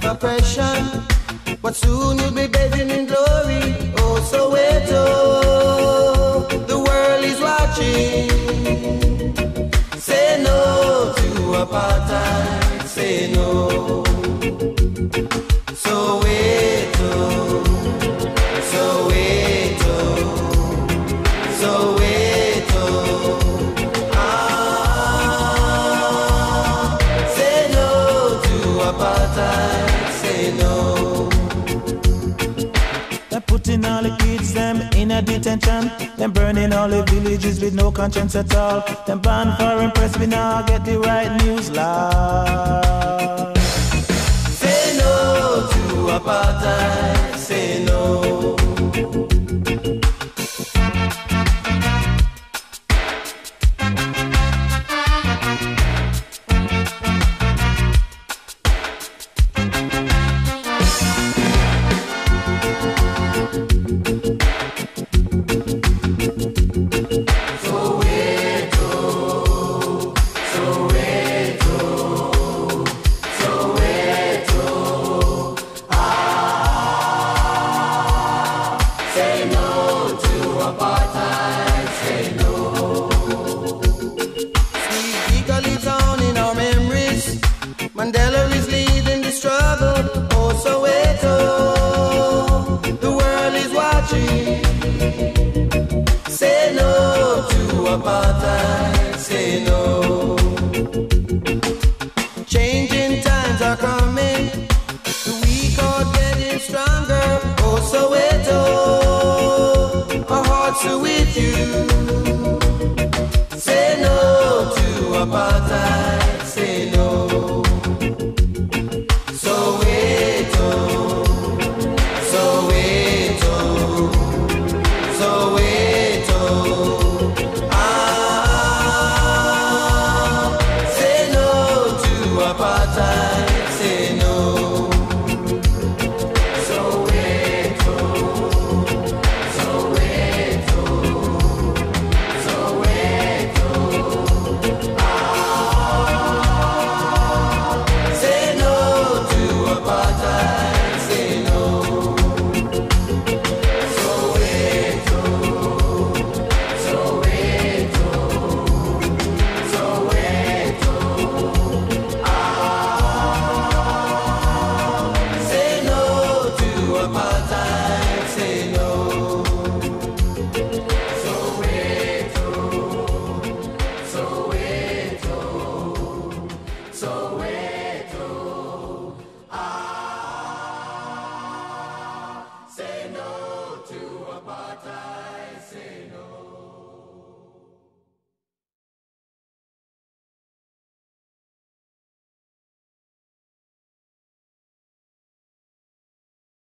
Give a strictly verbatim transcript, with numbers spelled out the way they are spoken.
oppression, but soon you'll be bathing in glory. Oh, Soweto, the world is watching. Say no to apartheid, say no. Soweto, Soweto, Soweto. Ah, say no to apartheid, say no. They're putting all the kids them in a detention. Them burning all the villages with no conscience at all. Them ban foreign press, we now get the right news loud. Say no to apartheid, say no. Mandela is leading the struggle. Oh, Soweto, the world is watching. Say no to apartheid, say no. Changing times are coming, the weak are getting stronger. Oh, Soweto, our hearts are with you.